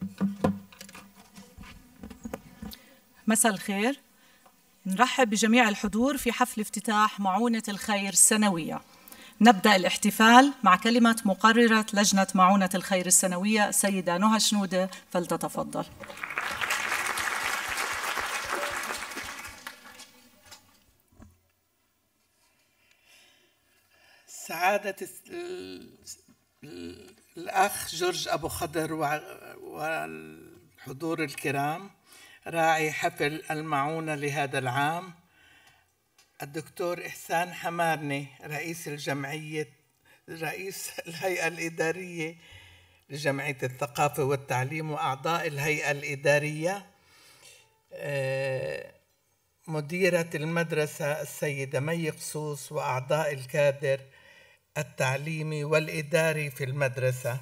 مساء الخير. نرحب بجميع الحضور في حفل افتتاح معونة الخير السنوية. نبدأ الاحتفال مع كلمة مقررة لجنة معونة الخير السنوية السيدة نهى شنودة، فلتتفضل. سعادة الأخ جورج أبو خضر والحضور الكرام، راعي حفل المعونة لهذا العام، الدكتور إحسان حمارني رئيس الهيئة الإدارية لجمعية الثقافة والتعليم وأعضاء الهيئة الإدارية، مديرة المدرسة السيدة مي قصوص وأعضاء الكادر التعليمي والإداري في المدرسة،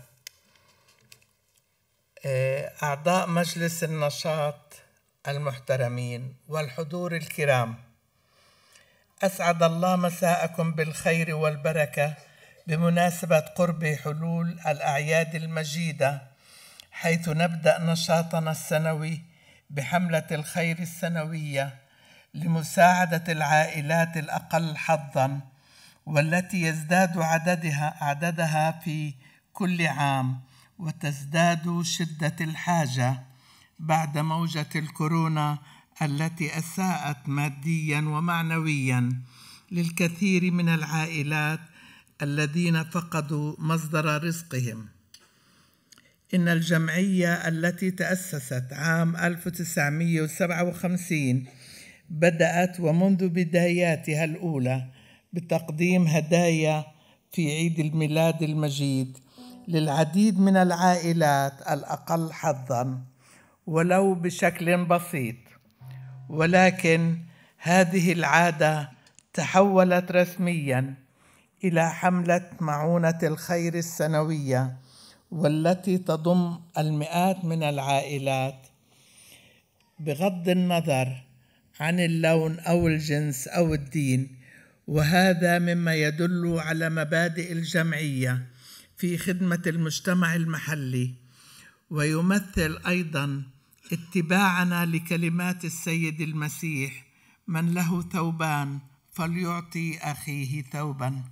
أعضاء مجلس النشاط المحترمين والحضور الكرام، أسعد الله مساءكم بالخير والبركة بمناسبة قرب حلول الأعياد المجيدة، حيث نبدأ نشاطنا السنوي بحملة الخير السنوية لمساعدة العائلات الأقل حظاً، والتي يزداد عددها في كل عام، وتزداد شدة الحاجة بعد موجة الكورونا التي أساءت مادياً ومعنوياً للكثير من العائلات الذين فقدوا مصدر رزقهم. إن الجمعية التي تأسست عام 1957 بدأت ومنذ بداياتها الأولى بتقديم هدايا في عيد الميلاد المجيد للعديد من العائلات الأقل حظاً ولو بشكل بسيط، ولكن هذه العادة تحولت رسمياً إلى حملة معونة الخير السنوية، والتي تضم المئات من العائلات بغض النظر عن اللون أو الجنس أو الدين، وهذا مما يدل على مبادئ الجمعية في خدمة المجتمع المحلي، ويمثل أيضاً اتباعنا لكلمات السيد المسيح: من له ثوبان فليعطي أخيه ثوباً.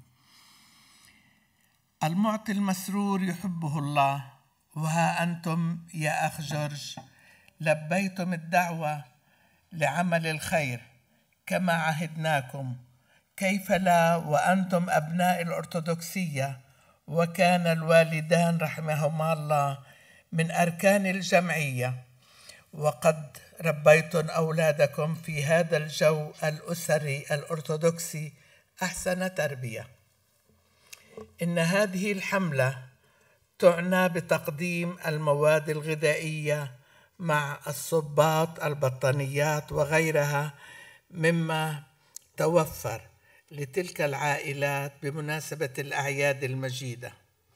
المعطي المسرور يحبه الله، وها أنتم يا أخ جورج لبيتم الدعوة لعمل الخير كما عهدناكم، كيف لا وأنتم أبناء الأرثوذكسية، وكان الوالدان رحمهما الله من أركان الجمعية، وقد ربيتم أولادكم في هذا الجو الأسري الأرثوذكسي أحسن تربية. إن هذه الحملة تعنى بتقديم المواد الغذائية مع الصباط، البطانيات وغيرها مما توفر لتلك العائلات بمناسبة الأعياد المجيدة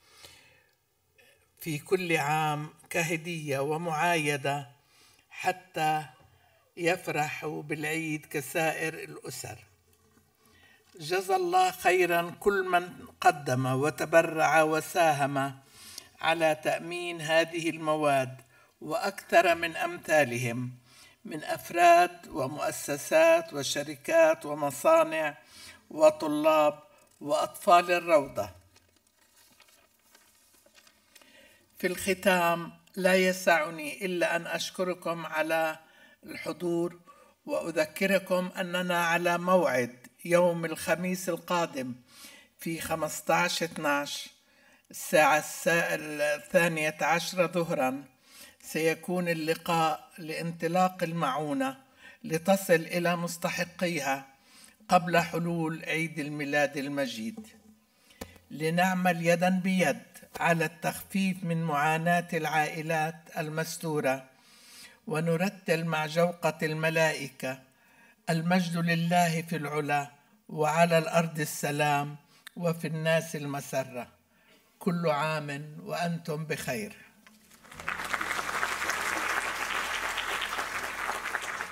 في كل عام كهدية ومعايدة حتى يفرحوا بالعيد كسائر الأسر. جزى الله خيراً كل من قدم وتبرع وساهم على تأمين هذه المواد وأكثر من أمثالهم من أفراد ومؤسسات وشركات ومصانع وطلاب وأطفال الروضة. في الختام لا يسعني إلا أن أشكركم على الحضور، وأذكركم أننا على موعد يوم الخميس القادم في 15/12 الساعة 12:00 ظهراً سيكون اللقاء لانطلاق المعونة لتصل إلى مستحقيها قبل حلول عيد الميلاد المجيد، لنعمل يداً بيد على التخفيف من معاناة العائلات المستورة، ونرتل مع جوقة الملائكة: المجد لله في العلا وعلى الأرض السلام وفي الناس المسرة. كل عام وأنتم بخير.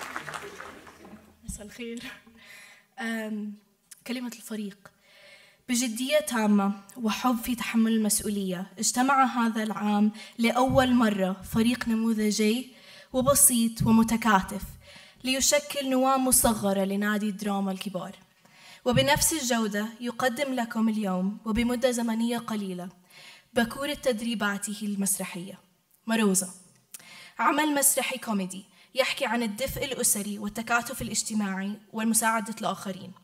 مساء الخير. كلمة الفريق: بجدية تامة وحب في تحمل المسؤولية، اجتمع هذا العام لأول مرة فريق نموذجي وبسيط ومتكاتف ليشكل نواة مصغرة لنادي الدراما الكبار، وبنفس الجودة يقدم لكم اليوم وبمدة زمنية قليلة بكورة تدريباته المسرحية مروزة، عمل مسرحي كوميدي يحكي عن الدفء الأسري والتكاتف الاجتماعي والمساعدة الآخرين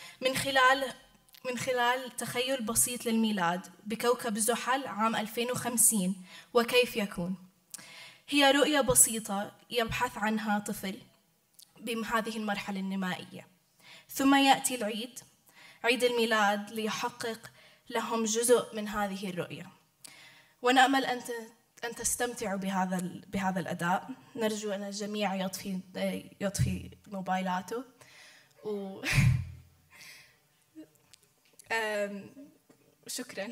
من خلال تخيل بسيط للميلاد بكوكب زحل عام 2050 وكيف يكون. هي رؤية بسيطة يبحث عنها طفل بهذه المرحلة النمائية، ثم يأتي العيد، عيد الميلاد، ليحقق لهم جزء من هذه الرؤية. ونأمل أن تستمتعوا بهذا الأداء. نرجو أن الجميع يطفي موبايلاته شكراً.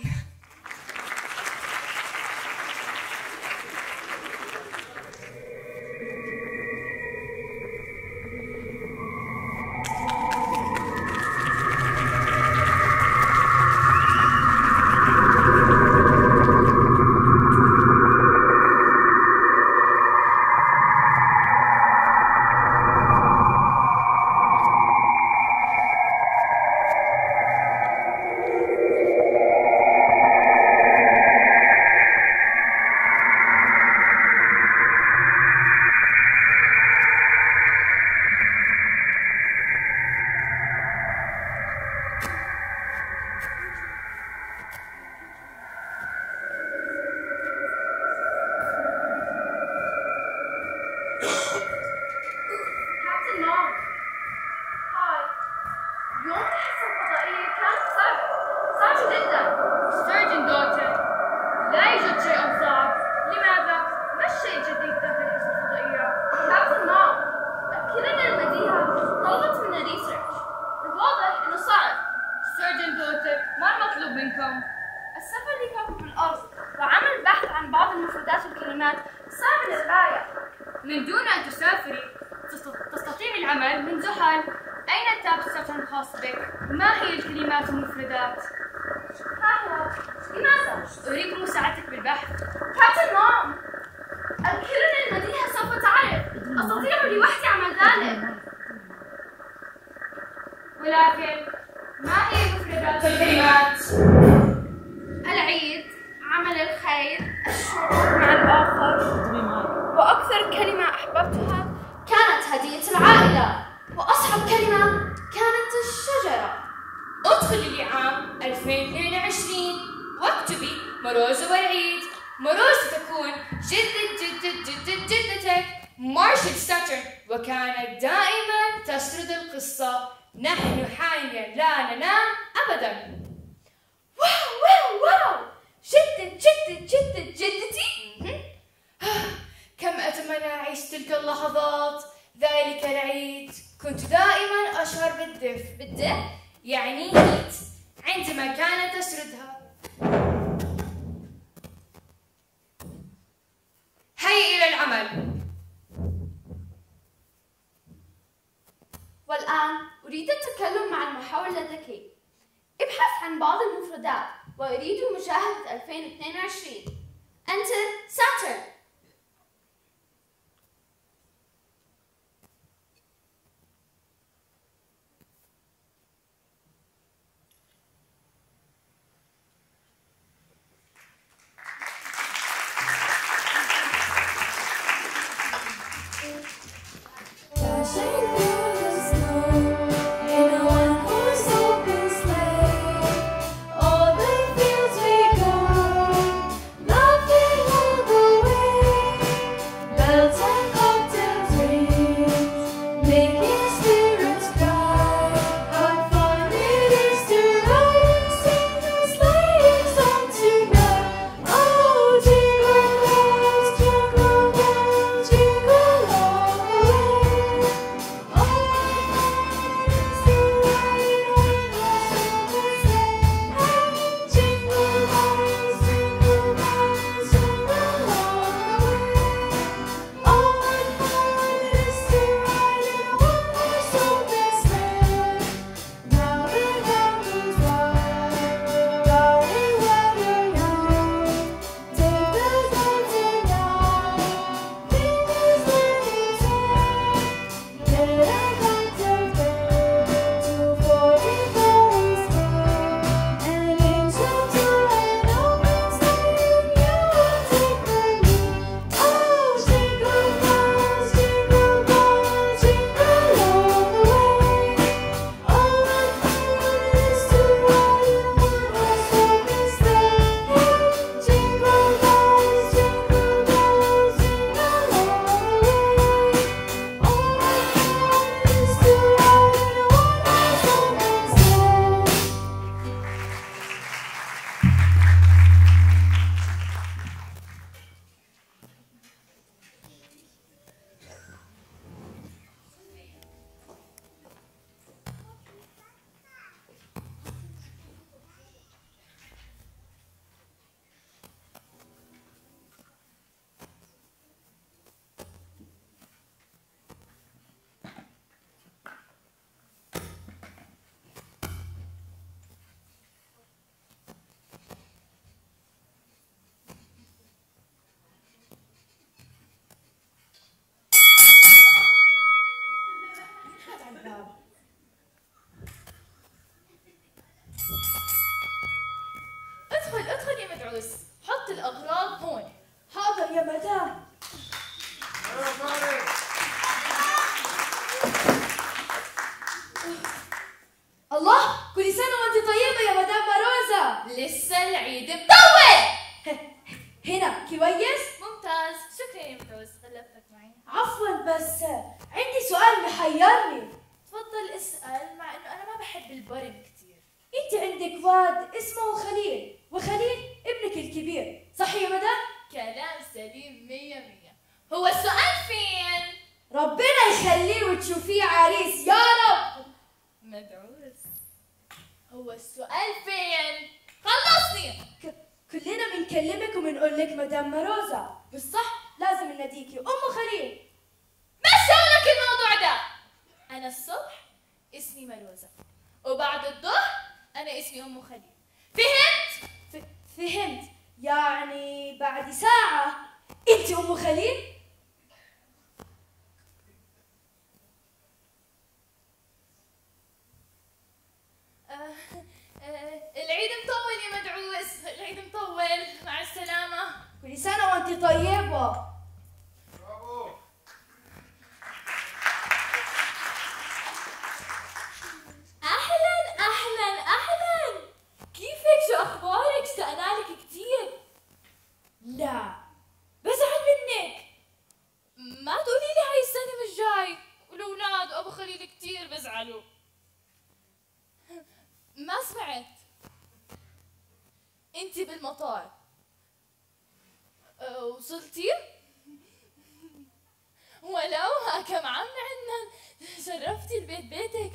من دون أن تسافري تستطيع العمل من زحل. أين تاب ساترن الخاص بك؟ ما هي الكلمات المفردات؟ لماذا؟ أريد مساعدتك بالبحث. كابتن مام، الكلمة المديحة سوف تعرف. أستطيع لوحدي عمل ذلك. ولكن ما هي مفردات الكلمات؟ العيد، عمل الخير، الشعور مع الآخر. وأكثر كلمة أحببتها كانت هدية العائلة، وأصعب كلمة كانت الشجرة. ادخلي لعام 2022 واكتبي مروزة والعيد. مروزة تكون جدتك مارشال ساترن، وكانت دائما تسرد القصة. نحن حاليا لا ننام أبدا. واو جدتي. كم أتمنى أعيش تلك اللحظات. ذلك العيد كنت دائما أشعر بالدفء يعني هيت عندما كانت تسردها. هيا إلى العمل. والآن أريد التكلم مع المحاور الذكي. ابحث عن بعض المفردات وأريد مشاهدة 2022. Enter Saturn. All the fields we go, laughing all the way. بس غلبتك معي. عفوا بس عندي سؤال محيرني. تفضل اسأل، مع انه انا ما بحب البرم كثير. انت عندك واد اسمه خليل، وخليل ابنك الكبير، صح يا مدام؟ كلام سليم 100%. هو السؤال فين؟ ربنا يخليه وتشوفيه عريس يا رب. مدعوس. هو السؤال فين؟ خلصني. كلنا بنكلمك وبنقول لك مدام مروزة، بس صح لازم نناديكي ام خليل. مشي لك الموضوع ده. انا الصبح اسمي مروزة، وبعد الظهر انا اسمي ام خليل. فهمت؟ فهمت، يعني بعد ساعة انت ام خليل؟ العيد مطول يا مدعوس، العيد مطول. مع السلامة. كل سنة وانت طيبة. أهلا أهلا أهلا، كيفك؟ شو أخبارك؟ اشتقنا لك كثير. لا بزعل منك. ما تقولي لي هاي السنة مش جاي، والأولاد وأبو خليل كثير بزعلوا. ما سمعت. أنت بالمطار وصلتي؟ ولو كم عم عنا، شرفتي البيت بيتك.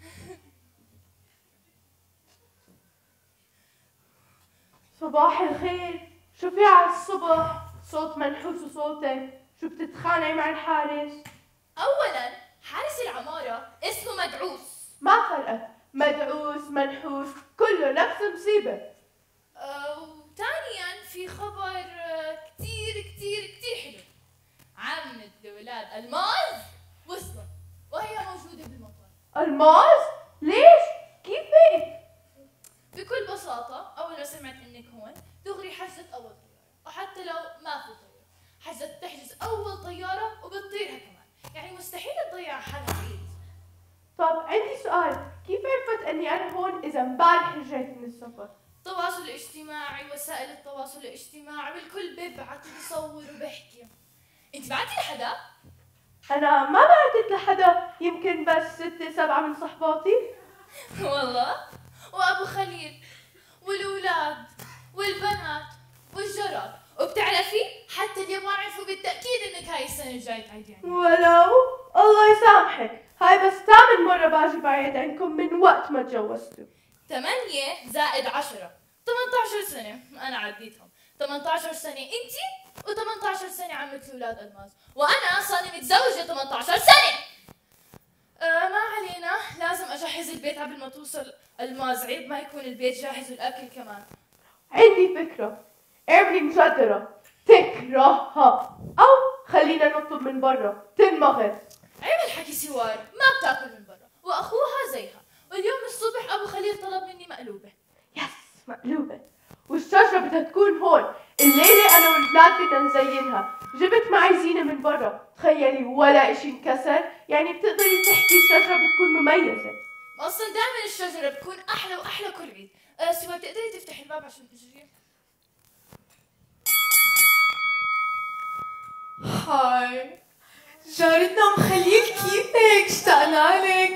صباح الخير، شو في على الصبح؟ صوت منحوس وصوتك، شو بتتخانقي مع الحارس؟ أولاً حارس العمارة اسمه مدعوس. ما فرقت، مدعوس منحوس كله نفس المصيبة. وثانياً في خبر كتير حلو. عمة الأولاد ألماظ وصلت وهي موجودة بالمطار. ألماظ؟ ليش؟ كيف هيك؟ بكل بساطة أول ما سمعت إنك هون دغري حجزت أول طيارة، وحتى لو ما في طيارة حجزت تحجز أول طيارة وبتطيرها كمان، يعني مستحيل تضيع حالها عيد. طب عندي سؤال، كيف عرفت اني انا هون اذا امبارح رجعت من السفر؟ التواصل الاجتماعي، وسائل التواصل الاجتماعي، والكل بيبعت وبيصور وبيحكي. انت بعتي لحدا؟ انا ما بعتت لحدا، يمكن بس 6-7 من صحباتي. والله؟ وابو خليل والاولاد والبنات والجراد، وبتعرفي حتى اليابان عرفوا بالتاكيد انك هاي السنه الجايه تعيدي يعني. ولو الله يسامحك، هاي بس ثامن مرة باجي بعيد عنكم من وقت ما تجوزتوا. 8 زائد 10 18 سنه، انا عديتهم. 18 سنه انتي، و18 سنه عمة الاولاد الماس، وانا صاري متزوجه 18 سنه. ما علينا، لازم اجهز البيت قبل ما توصل الماز، عيب ما يكون البيت جاهز والاكل كمان. عندي فكرة، اعملي مجدرة تكرهها، أو خلينا نطلب من برا تنمغص. عيب الحكي سوار، ما بتاكل من برا، واخوها زيها، واليوم الصبح ابو خليل طلب مني مقلوبه. يس مقلوبة، والشجرة بدها تكون هون، الليلة أنا والولاد بدنا نزينها، جبت معي زينة من برا، تخيلي ولا إشي انكسر، يعني بتقدري تحكي الشجرة بتكون مميزة. اصلا دائما الشجره بتكون احلى واحلى كل عيد. سوار بتقدري تفتحي الباب عشان اجري؟ هاي جارتنا ام خليل، كيفك؟ اشتقنا لك.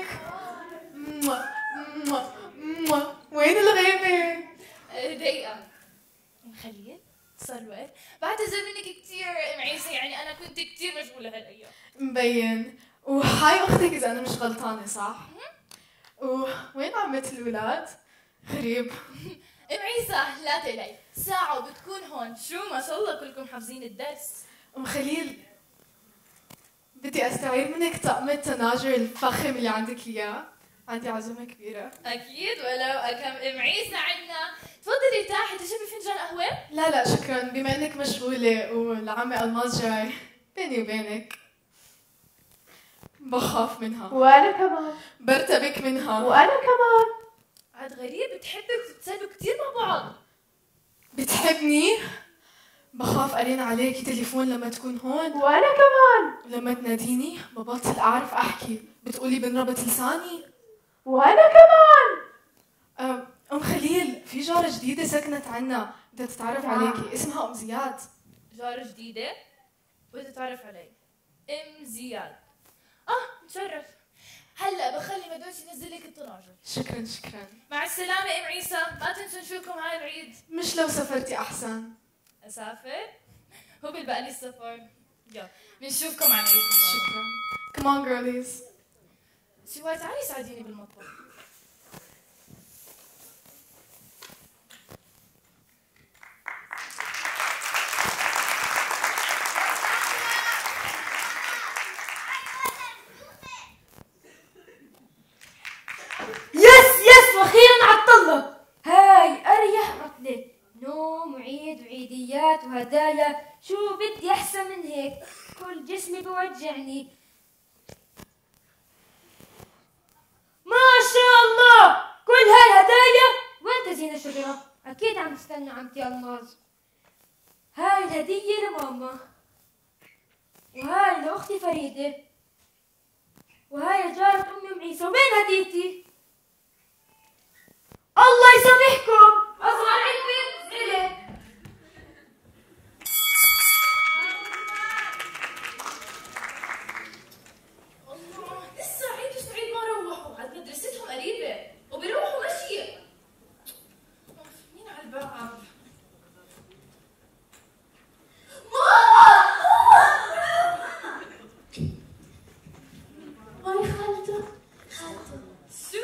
وين الغيبة؟ دقيقة. ام خليل صار الوقت؟ بعتذر منك كثير ام عيسى، يعني انا كنت كثير مشغولة هالايام. مبين. وهاي اختك اذا انا مش غلطانة، صح؟ وين عمة الولاد؟ غريب. ام عيسى لا تقلقي، ساعة وبتكون هون، شو ما شاء الله كلكم حافظين الدرس. ام خليل، بدي استعير منك طقم التناجر الفخم اللي عندك اياه، عندي عزومة كبيرة. اكيد، ولو كم ام عيسى عندنا. تفضلي ارتاحي، تشربي فنجان قهوة؟ لا شكرا، بما انك مشغولة والعمة الماس جاي، بيني وبينك بخاف منها. وأنا كمان. برتبك منها. وأنا كمان. عاد غريب، بتحبك وتتسلوا كثير مع بعض. بتحبني؟ بخاف أرن عليكي تليفون لما تكون هون. وأنا كمان. ولما تناديني ببطل أعرف أحكي، بتقولي بنربط لساني. وأنا كمان. أم خليل، في جارة جديدة سكنت عنا بدها تتعرف عليكي، اسمها أم زياد. جارة جديدة؟ وتتعرف علي. ام زياد. متشرف. هلا بخلي مدوش ينزل لك الطناجر. شكرا شكرا. مع السلامة ام عيسى، ما تنسوا نشوفكم هاي العيد. مش لو سافرتي احسن. اسافر؟ هو بالبقى لي السفر. يلا بنشوفكم على العيد. شكرا. Come on girlies. سوار تعالي ساعديني بالمطبخ. يس واخيرا عطلنا. هاي اريح عطلة، نوم وعيد وعيديات وهدايا، شو بدي احسن من هيك؟ كل جسمي بوجعني. ما شاء الله كل هاي هدايا. وانت زينة شجرة؟ اكيد عم تستنى عمتي الماظ. هاي الهدية لماما، وهاي لاختي فريدة، وهاي جارة امي ام عيسى. وين هديتي؟ الله يسامحكم، اصغر علمي إلك. الله لسه عيد وسعيد ما روحوا، عاد مدرستهم قريبة وبيروحوا مشي. مين على الباب؟ هاي خالته. شو؟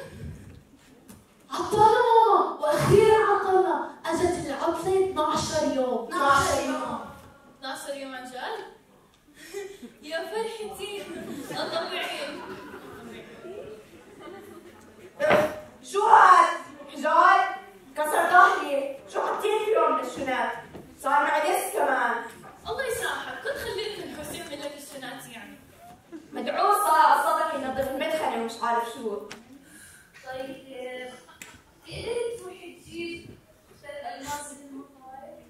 عطلنا ماما، واخيرا عطلنا. اجت العطلة 12 يوم. 12 يوم عن جد؟ يا فرحتي. طبيعي. شو هاد؟ حجار؟ كسر ظهري. شو حطيت فيهم بالشنات؟ صار معي دس كمان. الله يسامحك، كنت خليت الحس يعمل لك الشنات يعني. مدعوسة صدق ينظف المدخنة ومش عارف شو. طيب تقدري تروحي تجيب الماس بالمطار؟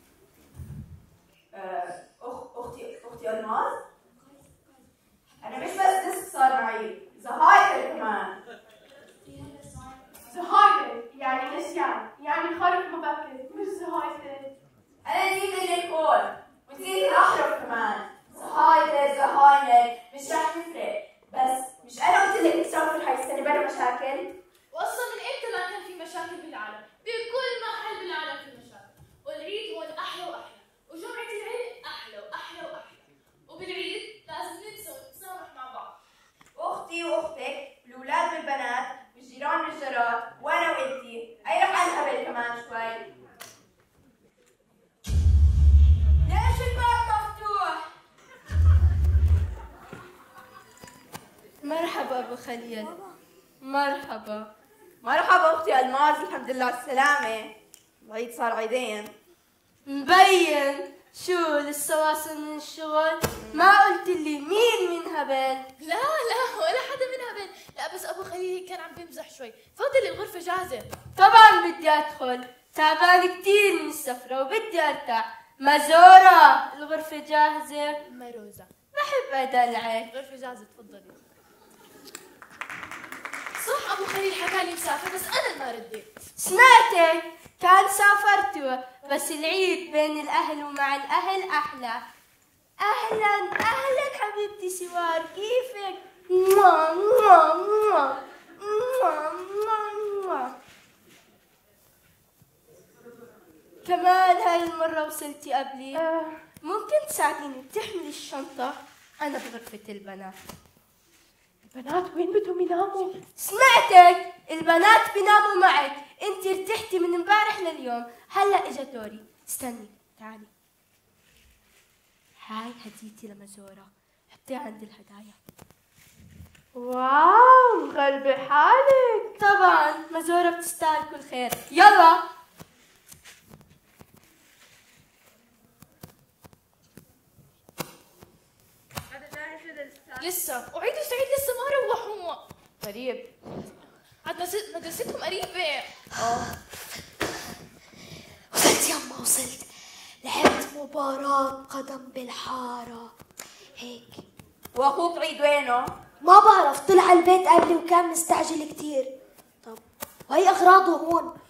اختي الماس؟ انا مش بس ديسك صار معي، زهاير كمان. زهايمر يعني ايش يعني خارج مبكر مش زهايمر. انا نسيت الكود ونسيت الاحرف كمان. زهاير مش رح تفرق، بس مش انا قلت لك تسافر هاي السنة بلا مشاكل؟ واصلا من امتى لا كان في مشاكل بالعالم؟ بكل محل بالعالم في مشاكل، والعيد هو الاحلى واحلى، وجمعة العيد احلى واحلى واحلى، وبالعيد لازم ننسى ونتسامح مع بعض. اختي واختك، الاولاد والبنات، والجيران والجارات، وانا وانتي، اي رح انهبل كمان شوي. ليش الباب مفتوح؟ مرحبا ابو خليل. مرحبا. مرحبا اختي الماس، الحمد لله على السلامة. العيد صار عيدين. مبين. شو لسه واصل من الشغل؟ ما قلت لي مين من هبل؟ لا ولا حدا من هبل، لا بس ابو خليل كان عم بيمزح شوي. تفضلي الغرفة جاهزة. طبعا بدي ادخل، تعبان كتير من السفرة وبدي ارتاح. مزورة الغرفة جاهزة؟ مروزة بحب ادلعك. الغرفة جاهزة تفضلي. صح ابو خليل حكى لي مسافر بس انا ما رديت. سمعتك كان سافرتوا، بس العيد بين الاهل ومع الاهل احلى. اهلا حبيبتي سوار، كيفك؟ موا موا موا موا موا. كمان هاي المرة وصلتي قبلي. ممكن تساعديني تحملي الشنطة؟ أنا بغرفة البنات. البنات وين بدهم يناموا؟ سمعتك، البنات بيناموا معك. انت ارتحتي من امبارح لليوم، هلا اجا دوري. استني تعالي، هاي هديتي لمزورة، حطيها عند الهدايا. واو مغلبة حالك. طبعا مزورة بتستاهل كل خير. يلا لسه وعيد وسعيد لسه ما روحوا. قريب. عاد مدرستهم قريبة. وصلت يما وصلت. لعبت مباراة قدم بالحارة هيك. واخوك عيد وينه؟ ما بعرف، طلع البيت قبلي وكان مستعجل كتير. طب وهي أغراضه هون.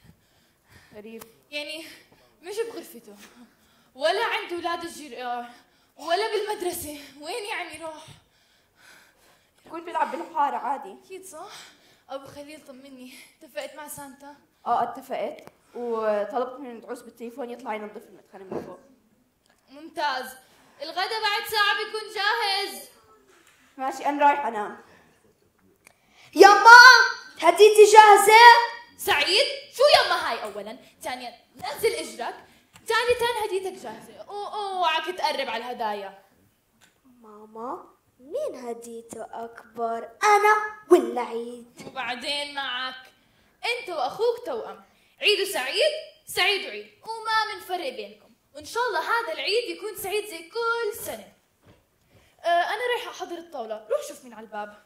غريب. يعني مش بغرفته ولا عند اولاد الجيران ولا بالمدرسة. وين يعني روح؟ يكون بيلعب بالحارة عادي. أكيد صح. أبو خليل طمني، اتفقت مع سانتا؟ اتفقت وطلبت من الدعوس بالتليفون يطلع ينظف المدخنة من فوق. ممتاز. الغدا بعد ساعة بيكون جاهز. ماشي أنا رايح أنام. يما هديتي جاهزة؟ سعيد شو يما هاي أولا، ثانيا نزل إجرك، ثالثا هديتك جاهزة. اوعك تقرب على الهدايا. ماما مين هديته أكبر، أنا ولا عيد؟ وبعدين معك أنت وأخوك توأم، عيد وسعيد، سعيد وعيد، وما منفرق بينكم. وإن شاء الله هذا العيد يكون سعيد زي كل سنة. أنا رايحة أحضر الطاولة، روح شوف مين على الباب.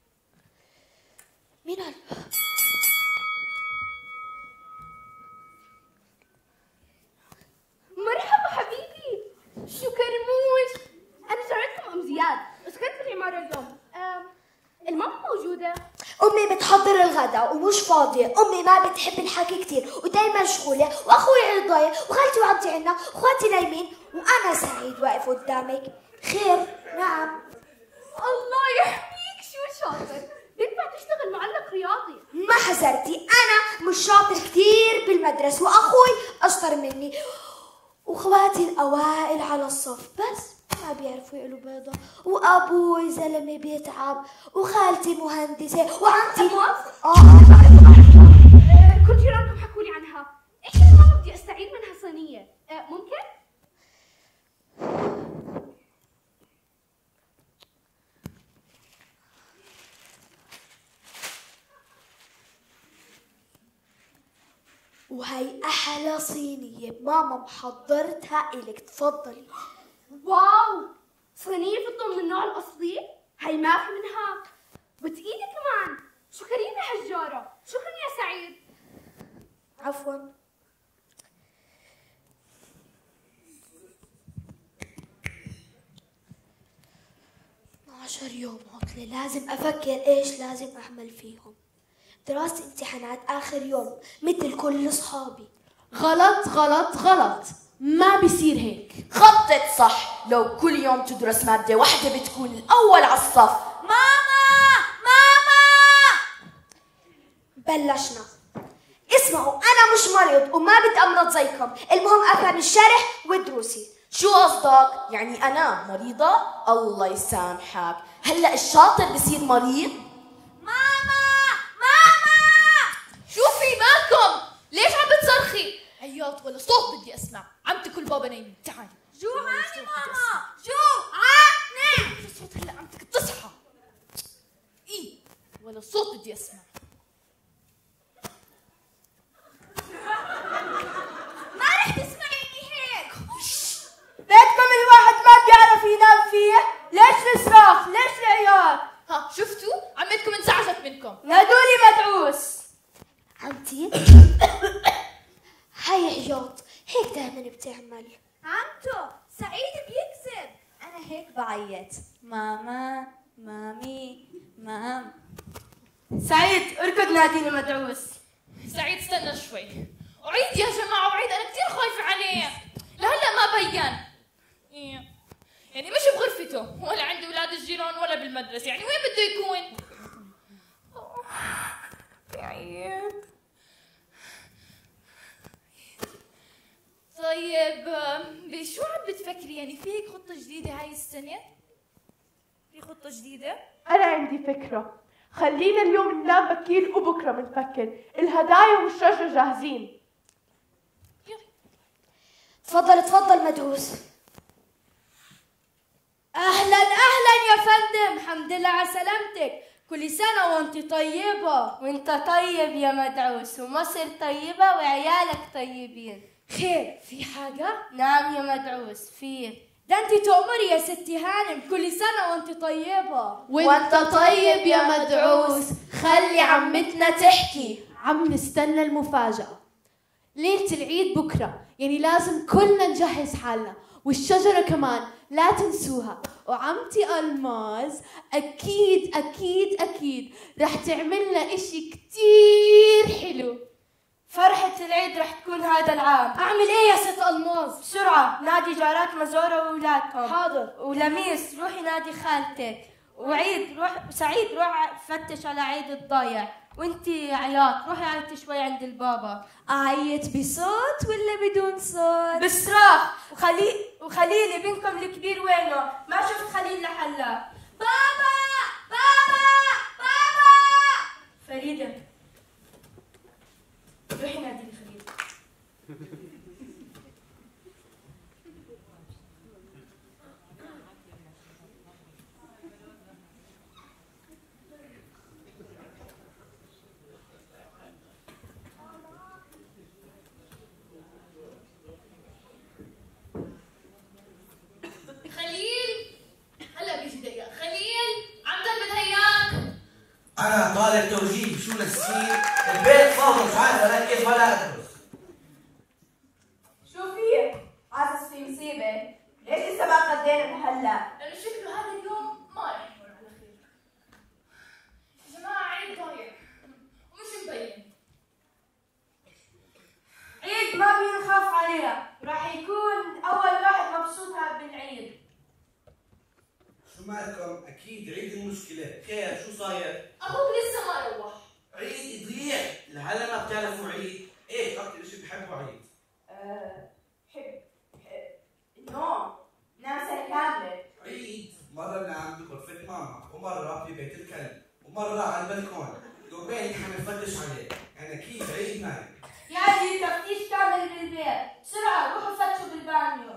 مين على الباب؟ مرحبا حبيبي، شو كرموش. أنا جريتكم أم زياد بس كنت في العمارة اليوم. الماما موجودة؟ أمي بتحضر الغداء ومش فاضية، أمي ما بتحب الحكي كتير ودايما مشغولة، وأخوي عضاية وخالتي وعمتي عنا وأخواتي نايمين وأنا سعيد واقف قدامك. خير؟ نعم. الله يحميك، شو شاطر. بينفع تشتغل معلق رياضي. ما حذرتي، أنا مش شاطر كتير بالمدرسة وأخوي أشطر مني وأخواتي الأوائل على الصف، بس ما بيعرفوا يقلوا بيضة، وأبوي زلمة بيتعب، وخالتي مهندسة، وعمتي كل جيرانكم حكوا لي عنها. ايش الماما بدي استعيد منها صينية، ممكن؟ وهي أحلى صينية ماما محضرتها إلك، تفضلي. واو، صينية فضة من النوع الأصلي؟ هي ما في منها، وتقيلة كمان. شو كريمة هالجارة، شكرا يا سعيد. عفوا. عشر يوم عطلة، لازم أفكر إيش لازم أعمل فيهم. دراسة امتحانات آخر يوم مثل كل أصحابي. غلط غلط غلط، ما بيصير هيك. خطط صح، لو كل يوم تدرس مادة واحدة بتكون الأول على الصف. ماما بلشنا. اسمعوا، أنا مش مريض وما بدي أمرض زيكم، المهم أفهم الشرح ودروسي. شو قصدك؟ يعني أنا مريضة؟ الله يسامحك، هلأ الشاطر بصير مريض؟ ماما شو في مالكم؟ ليش عم بتصرخي؟ عياط ولا صوت بدي اسمع. عمتك والبابا نايمين، تعالي. جوعاني ماما، جوعاني. شو صوت هلا عمتك تصحى. ايه ولا صوت بدي اسمع. ما رح تسمعيني هيك. بيتكم الواحد ما بيعرف ينام فيه، ليش الصراخ؟ ليش العياط؟ ها شفتوا؟ عمتكم انزعجت منكم. نادولي مدعوس. عمتي هاي عياط، هيك دائما بتعمل. عمتو سعيد بيكذب. أنا هيك بعيط. ماما مامي مام. سعيد اركض ناديني مدعوس. سعيد استنى شوي. وعيد يا جماعة، وعيد أنا كثير خايفة عليه. لهلا ما بين. يعني مش بغرفته ولا عند أولاد الجيران ولا بالمدرسة، يعني وين بده يكون؟ بعيد. طيب بشو عم بتفكري؟ يعني في هيك خطة جديدة هاي السنة؟ في خطة جديدة؟ أنا عندي فكرة، خلينا اليوم ننام بكير وبكرة بنفكر. الهدايا والشجرة جاهزين. تفضل تفضل مدعوس. أهلا أهلا يا فندم، الحمد لله على سلامتك. كل سنة وانت طيبة. وانت طيب يا مدعوس، ومصر طيبة وعيالك طيبين. خير، في حاجة؟ نعم يا مدعوس، في. ده انت تؤمري يا ستي هانم، كل سنة وانت طيبة. وانت طيب يا مدعوس، خلي عمتنا تحكي. عم نستنى المفاجأة. ليلة العيد بكرة، يعني لازم كلنا نجهز حالنا، والشجرة كمان لا تنسوها. وعمتي ألماز أكيد رح تعملنا إشي كتير حلو. فرحة العيد رح تكون هذا العام. اعمل ايه يا ست الماظ؟ بسرعة نادي جارات مزورة وولادهم. حاضر. ولميس روحي نادي خالتك. سعيد روح فتش على عيد الضايع. وانتي عياط روحي عيطي شوي عند البابا. أعيط بصوت ولا بدون صوت؟ بصراخ. وخليلي بينكم الكبير وينه؟ ما شفت خليل لحلا. بابا بابا بابا. فريدة روحي نادي لخليل. خليل هلا بيجي دقيقة. خليل عم تلبس هياك. أنا طالب توجيه، شو نسير؟ البيت فاضي مش عارف أركز ولا أدرس. شو فيك؟ حاسس في مصيبة؟ ليش لسه ما قدينا لهلا؟ لأنه شكله هذا اليوم ما رح يمر على خير. يا جماعة عيد ضايع ومش مبين. عيد ما بينخاف عليها، راح يكون أول واحد مبسوط بالعيد. شو مالكم؟ أكيد عيد المشكلة، خير شو صاير؟ أخوك لسه ما روح. عيد يضيع، لهلا ما بتعرفوا عيد؟ إيه أكثر شيء بحبوا عيد؟ حب نام سنة كاملة. عيد مرة نام بغرفة ماما، ومرة في بيت الكلب، ومرة على البلكون، دوبين عم نفتش عليه، أنا كيف عيد نايم؟ يعني تفتيش كامل بالبيت. بسرعة روحوا فتشوا بالبانيو.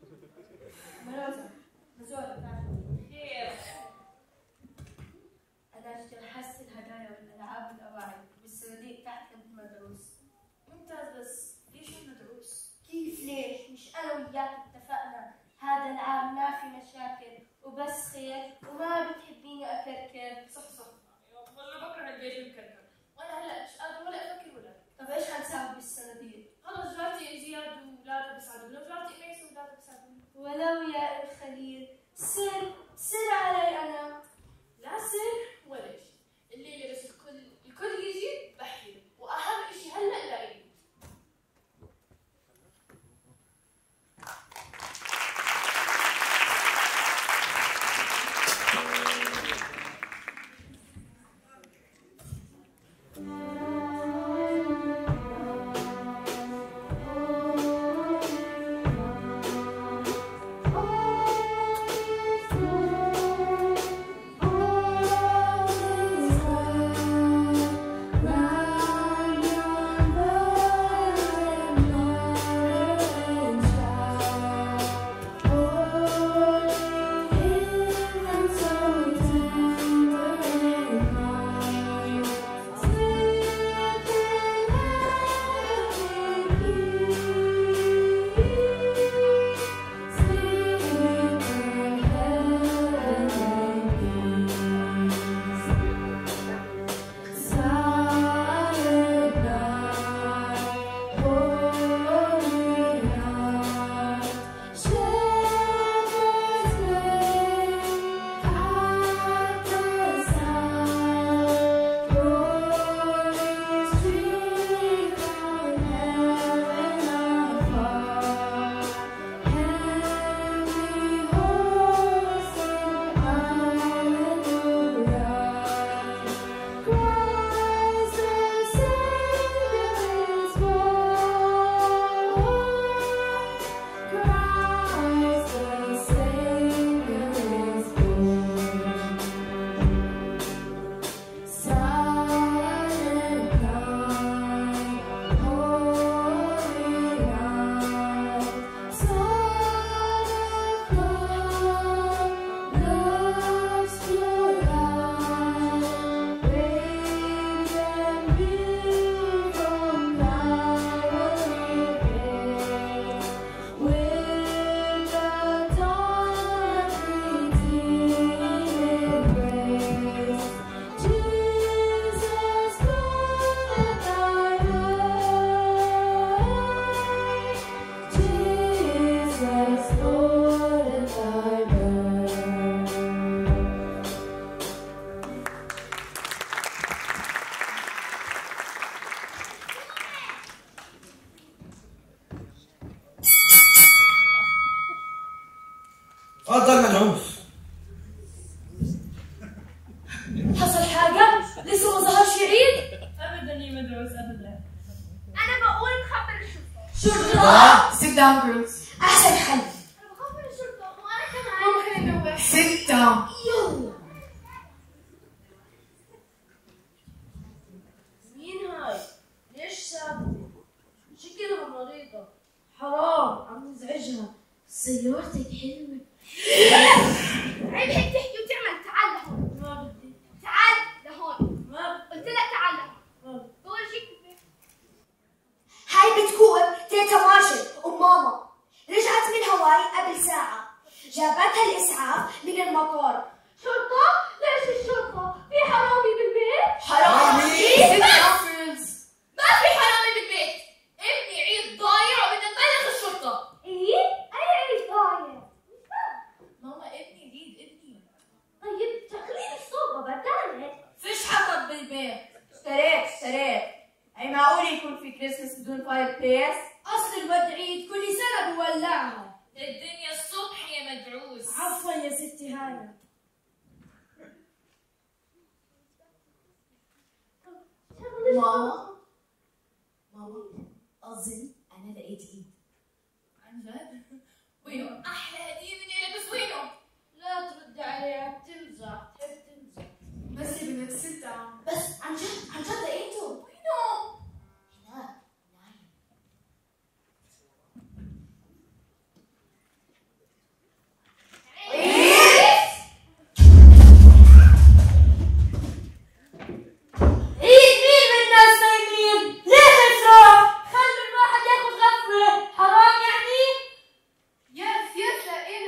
مزورة خير. أنا جهزت الهدايا والألعاب والأواعي والصناديق تحت المدروس. ممتاز، بس ليش المدروس؟ كيف ليش؟ مش أنا وياك اتفقنا هذا العام ما في مشاكل وبس خير وما بتحبيني أكركر. صح والله بكره البيت المكركر، وأنا هلا مش قادرة ولا أفكر ولا. طب إيش حنساوي بالصناديق؟ خلص جارتي زياد وولادها بيساعدونا، وجارتي إنيس وولادها بيساعدونا. ولو يا الخليل سر علي أنا. لا سر ولا شيء، الليلة بس الكل يجي بحكي له، وأهم شيء هلا العيد. down girls. أحسن حل. أنا بخاف من الشرطة وأنا كمان. ماما خلينا نروح. Sit down. يلا. مين هاي؟ ليش ثابتة؟ شكلها مريضة. حرام عم نزعجها. سيارتك حلوة. عيب هيك تحكي وتعمل. تعال لهون. ما بدي. تعال لهون. ما بدي. قلت لك تعال لهون. ما بدي. دور شيك بالبيت. هاي بتكون تيتا مارشل وماما. رجعت من هواي قبل ساعة. جابتها الإسعاف من المطار. شرطة؟ ليش الشرطة؟ في حرامي بالبيت؟ حرامي؟ ما في حرامي بالبيت. ابني عيد ضايع وبدنا نبلغ الشرطة. إيه؟ أي عيد ضايع؟ ماما ابني عيد ابني. طيب شغلين الصوبة بدلت. فيش حطب بالبيت. اشتريت. أي معقول يكون في كريسماس بدون فاير بليس؟ أصل الواد عيد كل سنة بولعها. الدنيا الصبح يا مدعوس. عفوا يا ستي هاي. ماما أظن أنا لقيت إيد. عن جد؟ وينه؟ أحلى هدية من إلك بس وينه؟ لا تردي عليها بتمزح. تحب تمزح. بس بدك sit down. بس عن جد لقيته. وينه؟ هناك. عيد مين من الناس نايمين؟ ليه تسرح؟ خلوا الواحد ياخذ غفوة. حرام يعني؟ Yes, لقيته.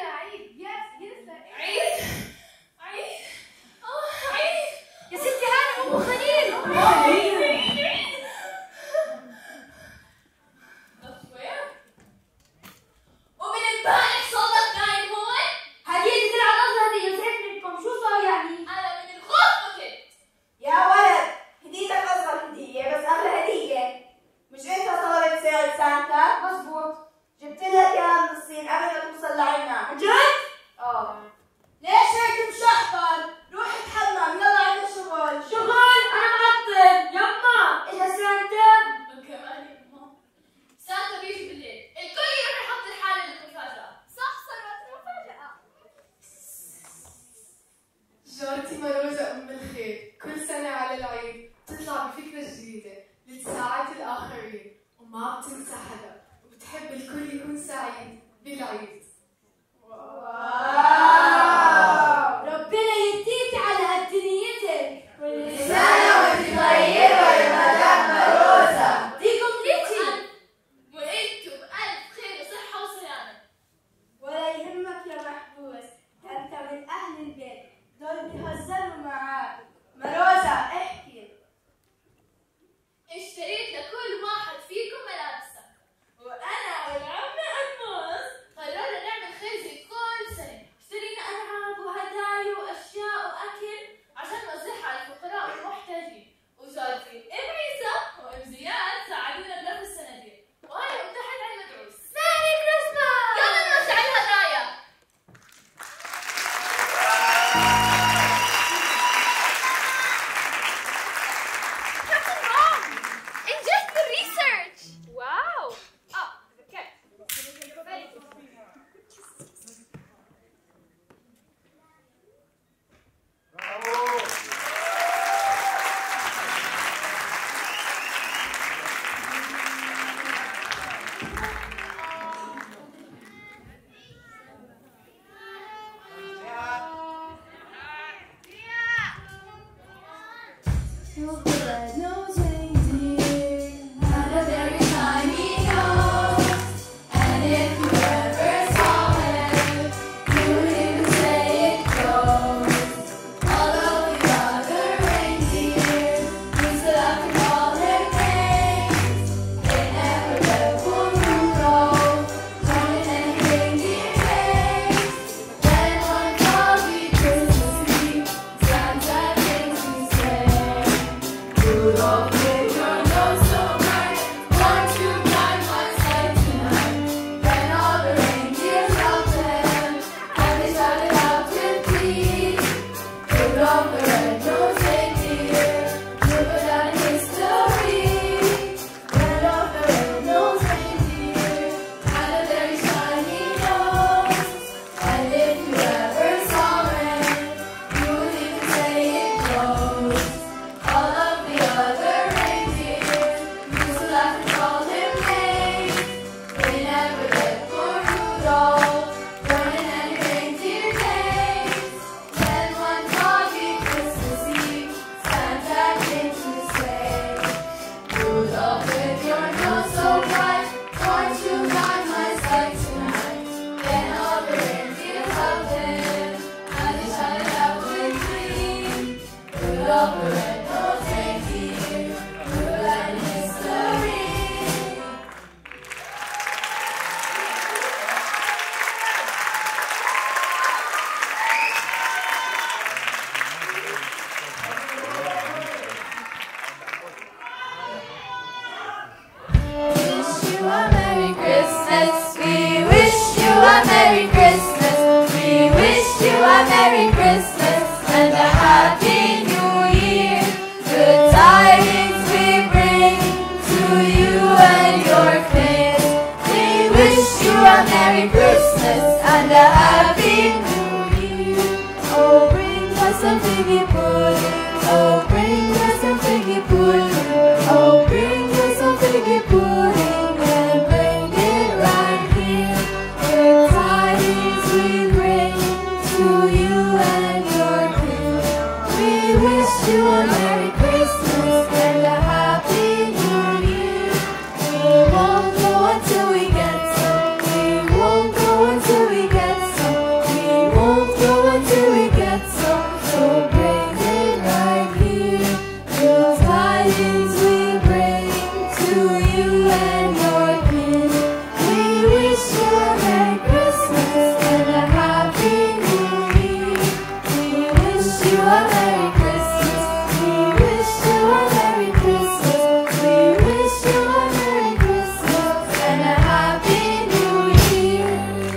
Merry Christmas and a Happy New Year. Good tidings we bring to you and your kids. We wish you a Merry Christmas and a Happy New Year. Oh, bring us some figgy pudding. Oh, bring us some figgy pudding. Oh, bring us some figgy pudding and bring it right here. Good tidings we bring to you and your kids. We wish you a Merry Christmas and a Happy New Year. We won't go until we get some. We won't go until we get some. We won't go until we get some. So bring it right here. Good tidings we bring to you and your kids. We wish you a Merry Christmas and a Happy New Year. We wish you a Merry Christmas. We wish you a Merry Christmas. We wish you a Merry Christmas and a Happy New Year.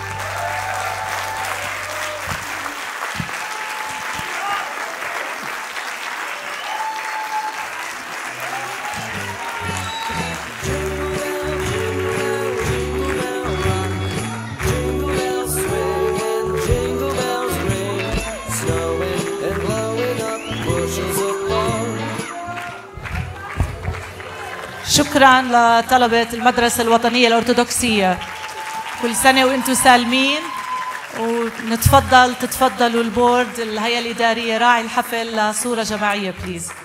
Jingle bells swing and jingle bells ring, snowing and blowing up bushels of fun. شكرا لطلبة المدرسة الوطنية الأرثوذكسية. كل سنة وانتم سالمين، ونتفضل تتفضلوا البورد الهيئة الإدارية راعي الحفل لصورة جماعية بليز.